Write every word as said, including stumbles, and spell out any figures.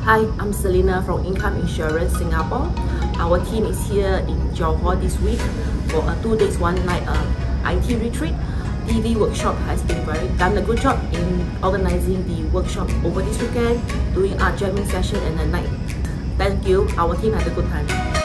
Hi, I'm Selena from Income Insurance Singapore. Our team is here in Johor this week for a two days, one night uh, I T retreat. T V Workshop has been very done a good job in organizing the workshop over this weekend, doing art jamming session and a night. Thank you. Our team had a good time.